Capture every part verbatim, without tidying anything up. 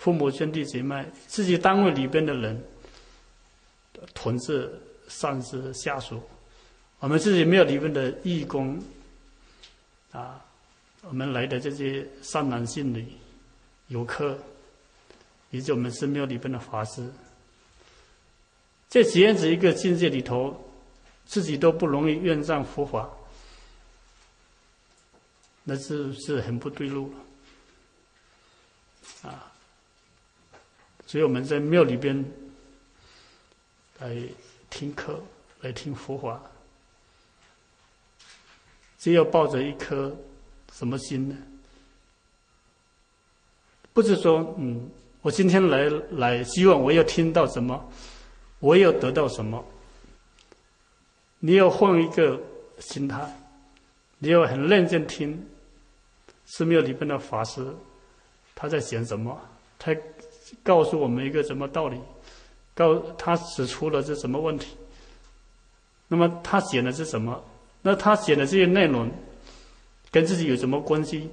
父母兄弟姐妹，自己单位里边的人，同志、上司、下属，我们自己庙里边的义工，啊，我们来的这些善男信女、游客，以及我们寺庙里边的法师，在这样子一个境界里头，自己都不容易愿上佛法，那是是很不对路了，啊，所以我们在庙里边来听课，来听佛法，只要抱着一颗什么心呢？不是说，嗯，我今天来来，希望我要听到什么，我要得到什么。你要换一个心态，你要很认真听寺庙里边的法师他在讲什么，他告诉我们一个什么道理，告他指出了这什么问题，那么他讲的是什么？那他讲的这些内容跟自己有什么关系？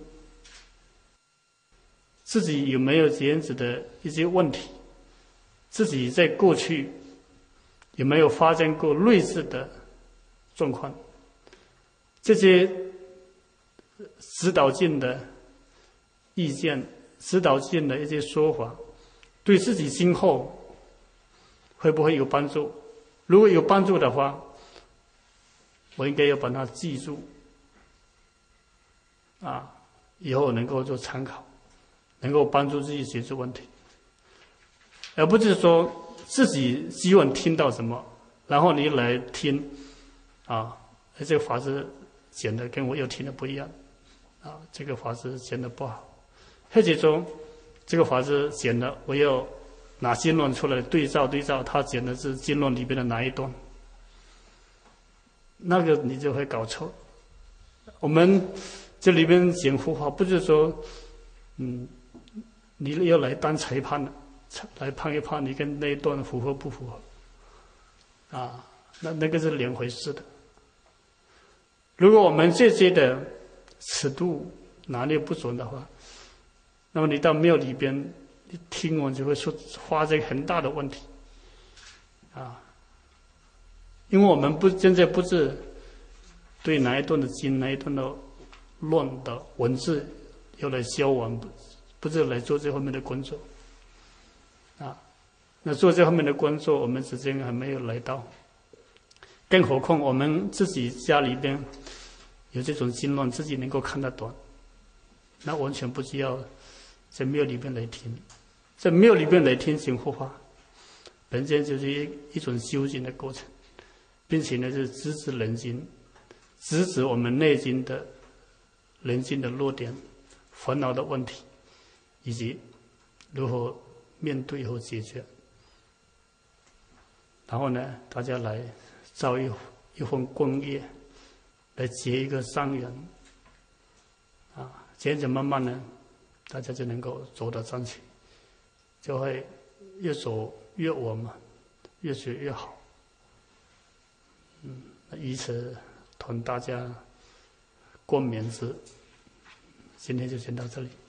自己有没有这样子的一些问题？自己在过去有没有发生过类似的状况？这些指导性的意见、指导性的一些说法，对自己今后会不会有帮助？如果有帮助的话，我应该要把它记住，啊，以后能够做参考，能够帮助自己解决问题，而不是说自己希望听到什么，然后你来听，啊，这个法师讲的跟我要听的不一样，啊，这个法师讲的不好，或者说这个法师讲的我要拿经论出来对照对照，他讲的是经论里边的哪一段，那个你就会搞错。我们这里边讲佛法，不是说，嗯，你要来当裁判的，来判一判你跟那一段符合不符合，啊，那那个是两回事的。如果我们这些的尺度拿捏不准的话，那么你到庙里边，你听完就会出发生很大的问题，啊，因为我们不现在不是对哪一段的经、哪一段的论的文字要来消亡，不是来做这方面的工作，啊，那做这方面的工作，我们时间还没有来到，更何况我们自己家里边有这种经论，自己能够看得懂，那完全不需要在庙里边来听，在庙里边来听讲佛法，本身就是一一种修行的过程，并且呢是直指人心，直指我们内心的人心的弱点、烦恼的问题，以及如何面对和解决。然后呢，大家来造一一份功业，来结一个善缘，啊，这样子慢慢呢，大家就能够走得上去，就会越走越稳嘛，越学越好。嗯，以此同大家共勉之。今天就先到这里。